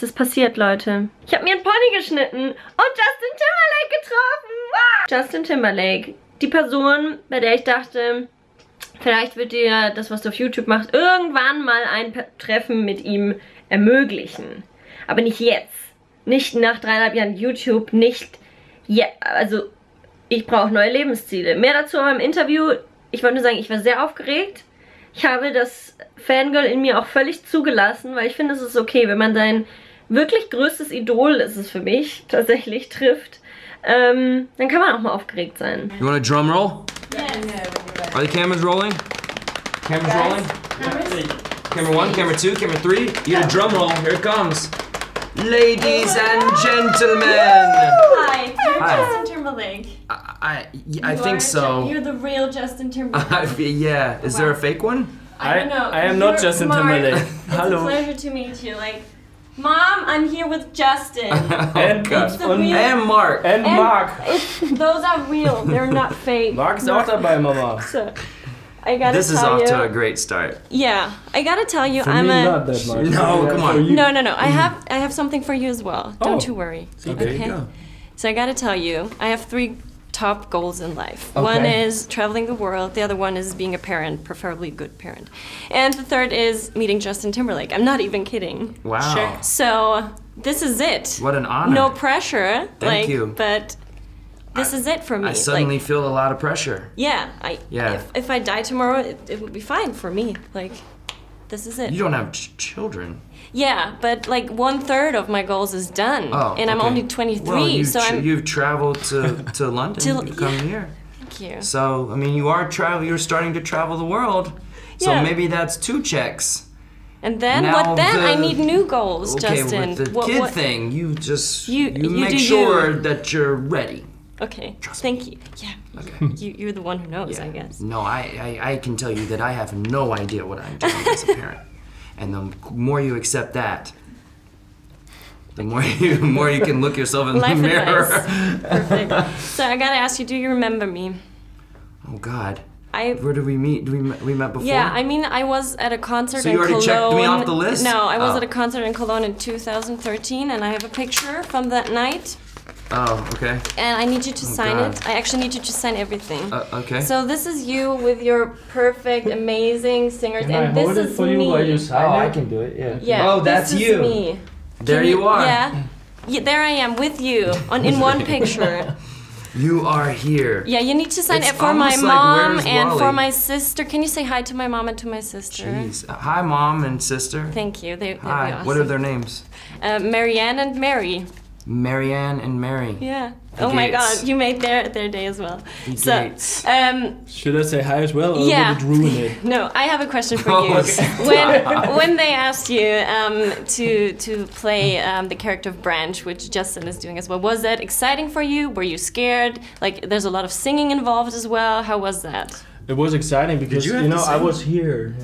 Es ist passiert, Leute. Ich habe mir einen Pony geschnitten und Justin Timberlake getroffen. Wow. Justin Timberlake. Die Person, bei der ich dachte, vielleicht wird dir das, was du auf YouTube machst, irgendwann mal ein Treffen mit ihm ermöglichen. Aber nicht jetzt. Nicht nach 3,5 Jahren YouTube. Nicht jetzt. Also, ich brauche neue Lebensziele. Mehr dazu aber im Interview. Ich wollte nur sagen, ich war sehr aufgeregt. Ich habe das Fangirl in mir auch völlig zugelassen, weil ich finde, es ist okay, wenn man sein wirklich größtes Idol, ist es für mich, tatsächlich trifft, dann kann man auch mal aufgeregt sein. You want a drum roll? Yes. Are the cameras rolling? Cameras rolling? Camera 1, camera 2, camera 3. You get a drum roll. Here it comes. Ladies and gentlemen. Hi, you're Hi. Justin Timberlake. I think so. You're the real Justin Timberlake. Yeah. Is there a fake one? I don't know. I am not You're Justin Mark. Timberlake. It's Hello. a pleasure to meet you. Like, Mom, I'm here with Justin. And, God. the real- And Mark. and Mark. Those are real. They're not fake. Mark ist auch dabei, Mama. So, I gotta This is tell off you. to a great start. Yeah, I gotta tell you, For I'm me, a. not that much. No, come on. For you. No. I have something for you as well. Don't Oh. you worry. Okay, go. So I gotta tell you, I have 3 top goals in life. Okay. One is traveling the world. The other one is being a parent, preferably a good parent. And the third is meeting Justin Timberlake. I'm not even kidding. Wow. Sure. So this is it. What an honor. No pressure. Thank you. But this is it for me. I suddenly like, feel a lot of pressure. yeah. Yeah. If I die tomorrow, it would be fine for me. Like, this is it. You don't have children. Yeah, but like 1/3 of my goals is done, Oh, and I'm okay. only 23, Well, so I'm. you've traveled to London to come yeah. here. Thank you. So, I mean, you're starting to travel the world. So Yeah. maybe that's 2 checks. And then Now what? Then I the- need new goals, Okay, Justin. with the What- kid what- thing, you just You make do sure you. that you're ready. Okay. Trust Thank you. Yeah. Okay. You're the one who knows, I guess. No, I can tell you that I have no idea what I'm doing as a parent. And the more you accept that, the more you can look yourself in Life the mirror. advice. Perfect. So I gotta ask you, do you remember me? Oh God. I. Where did we meet? We met before? Yeah, I mean, I was at a concert So in you already Cologne. checked me off the list? No, I was Oh. at a concert in Cologne in 2013, and I have a picture from that night. Oh, okay. And I need you to sign God. it. I actually need you to sign everything. Okay. So this is you with your perfect, amazing singers, Can I and this hold it is for me. you while you sign Oh, it? I can do it. Yeah. Yeah. Oh, that's this you. Is me. There Can you are. Yeah. Yeah. There I am with you in one picture. You are here. Yeah, you need to sign It's it for my almost like mom Where's and for Wally? my sister. Can you say hi to my mom and to my sister? Jeez. Hi, Mom and sister. Thank you. They'd be Hi. awesome. What are their names? Marianne and Mary. Marianne and Mary. Yeah. The oh my Gates. God, you made their day as well. The So, Gates. Should I say hi as well, or Yeah. would it ruin it? No, I have a question for Oh, you. okay. When they asked you to play the character of Branch, which Justin is doing as well, was that exciting for you? Were you scared? Like, there's a lot of singing involved as well. How was that? It was exciting because you have to I sing? was here.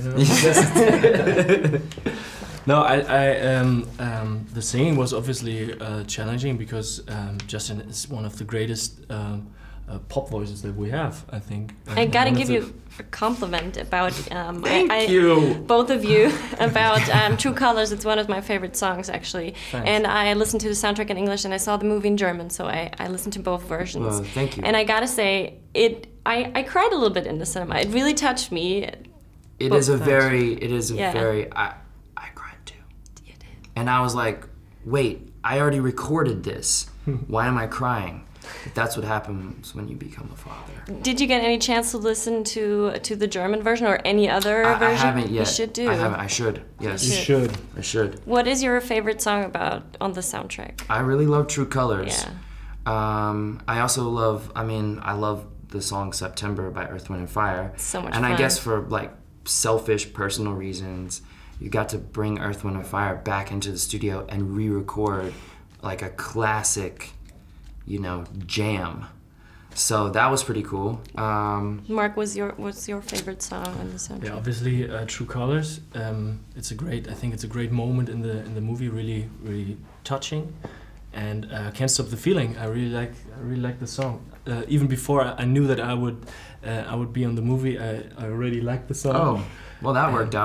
No, the singing was obviously challenging because Justin is one of the greatest pop voices that we have, I think. I gotta One of give the- you a compliment about Thank you. both of you about True Colors. It's one of my favorite songs actually. Thanks. And I listened to the soundtrack in English and I saw the movie in German, so I listened to both versions. Well, thank you. And I gotta say, I cried a little bit in the cinema. It really touched me. It is a Both. Yeah. very, I cried too. And I was like, wait, I already recorded this. Why am I crying? But that's what happens when you become a father. Did you get any chance to listen to the German version or any other I version? haven't yet. You should do. I haven't. I should. Yes. You should. I should. What is your favorite song about on the soundtrack? I really love True Colors. Yeah. I also love, I love the song September by Earth, Wind & Fire. So much And fun. I guess for like selfish personal reasons, you got to bring Earth, Wind & Fire back into the studio and re-record like a classic, jam. So that was pretty cool. Mark, what's your favorite song on the soundtrack? Yeah, obviously, True Colors. I think it's a great moment in the movie. Really, really touching, and Can't Stop the Feeling. I really like the song. Even before I knew that I would be on the movie, I already liked the song. Oh, well, that worked out.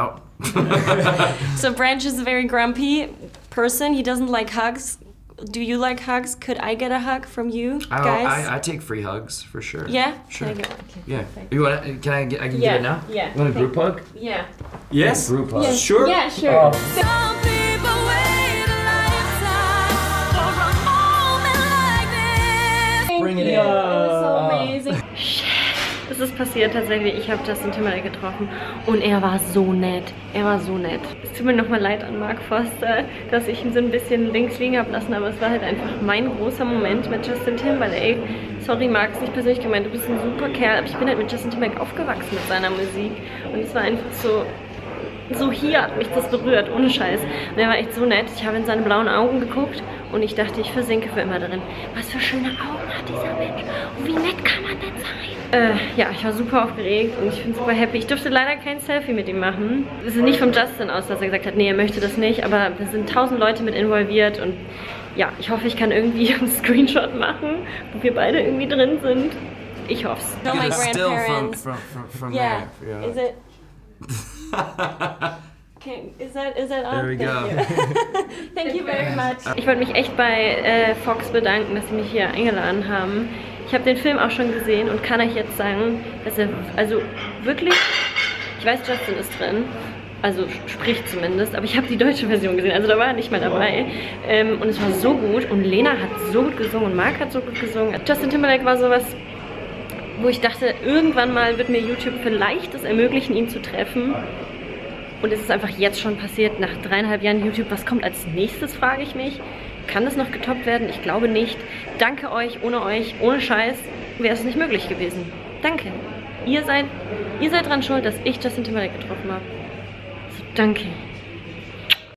So Branch is a very grumpy person. He doesn't like hugs. Do you like hugs? Could I get a hug from you guys? I take free hugs for sure. Yeah? Sure. Can I get one? Okay, Yeah. perfect. You want? Can I get? I can get it now. Yeah. You want a group hug? Yeah. Yes. Group hug. Yeah. Sure. Yeah, sure. Oh. Some people wait a lifetime for a moment like this. Bring it in. It was so amazing. Das ist passiert tatsächlich. Ich habe Justin Timberlake getroffen und er war so nett. Er war so nett. Es tut mir nochmal leid an Mark Forster, dass ich ihn so ein bisschen links liegen habe lassen, aber es war halt einfach mein großer Moment mit Justin Timberlake. Sorry Mark, ist nicht persönlich gemeint, du bist ein super Kerl, aber ich bin halt mit Justin Timberlake aufgewachsen mit seiner Musik und es war einfach so hier hat mich das berührt, ohne Scheiß. Und er war echt so nett. Ich habe in seine blauen Augen geguckt und ich dachte, ich versinke für immer darin. Was für schöne Augen hat dieser Mensch und wie nett kann man denn sein? Ja, ich war super aufgeregt und ich bin super happy. Ich durfte leider kein Selfie mit ihm machen. Es ist nicht vom Justin aus, dass er gesagt hat, nee, er möchte das nicht, aber es sind 1000 Leute mit involviert und ja, ich hoffe, ich kann irgendwie einen Screenshot machen, wo wir beide irgendwie drin sind. Ich hoffe es. Show my Get a still grandparents. from Yeah. there. Yeah. Is it? Okay, is that on? There we go. Thank you very much. Ich wollte mich echt bei Fox bedanken, dass sie mich hier eingeladen haben. Ich habe den Film auch schon gesehen und kann euch jetzt sagen, dass er, also wirklich, ich weiß, Justin ist drin, also spricht zumindest, aber ich habe die deutsche Version gesehen, also da war er nicht mal dabei. Und es war so gut und Lena hat so gut gesungen und Mark hat so gut gesungen. Justin Timberlake war sowas, wo ich dachte, irgendwann mal wird mir YouTube vielleicht es ermöglichen, ihn zu treffen. Und es ist einfach jetzt schon passiert, nach 3,5 Jahren YouTube. Was kommt als nächstes, frage ich mich. Kann das noch getoppt werden? Ich glaube nicht. Danke euch, ohne Scheiß, wäre es nicht möglich gewesen. Danke. Ihr seid dran schuld, dass ich Justin Timberlake getroffen habe. So, danke.